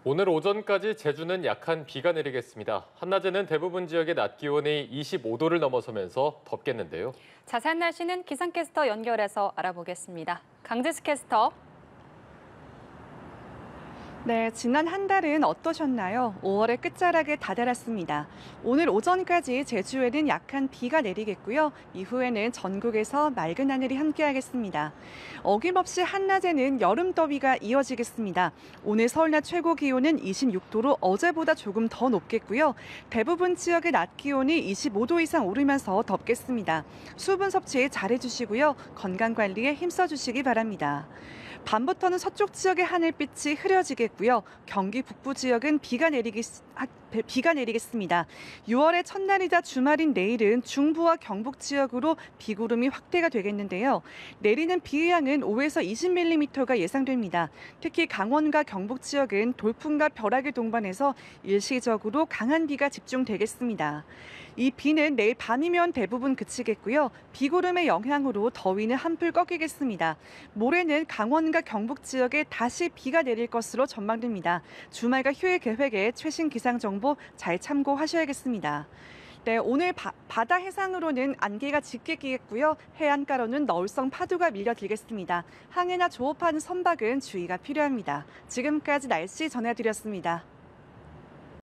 오늘 오전까지 제주는 약한 비가 내리겠습니다. 한낮에는 대부분 지역의 낮 기온이 25도를 넘어서면서 덥겠는데요. 자세한 날씨는 기상캐스터 연결해서 알아보겠습니다. 강지수 캐스터. 네, 지난 한 달은 어떠셨나요? 5월의 끝자락에 다다랐습니다. 오늘 오전까지 제주에는 약한 비가 내리겠고요. 이후에는 전국에서 맑은 하늘이 함께하겠습니다. 어김없이 한낮에는 여름 더위가 이어지겠습니다. 오늘 서울 낮 최고 기온은 26도로 어제보다 조금 더 높겠고요. 대부분 지역의 낮 기온이 25도 이상 오르면서 덥겠습니다. 수분 섭취에 잘해주시고요. 건강 관리에 힘써주시기 바랍니다. 밤부터는 서쪽 지역의 하늘빛이 흐려지겠고요. 경기 북부 지역은 비가 내리겠습니다. 6월의 첫날이자 주말인 내일은 중부와 경북 지역으로 비구름이 확대가 되겠는데요. 내리는 비의 양은 5에서 20mm가 예상됩니다. 특히 강원과 경북 지역은 돌풍과 벼락을 동반해서 일시적으로 강한 비가 집중되겠습니다. 이 비는 내일 밤이면 대부분 그치겠고요. 비구름의 영향으로 더위는 한풀 꺾이겠습니다. 모레는 강원과 경북 지역에 다시 비가 내릴 것으로 전망됩니다. 주말과 휴일 계획에 최신 기상 정보 잘 참고하셔야겠습니다. 네, 오늘 바다 해상으로는 안개가 짙게 끼겠고요. 해안가로는 너울성 파도가 밀려들겠습니다. 항해나 조업하는 선박은 주의가 필요합니다. 지금까지 날씨 전해드렸습니다.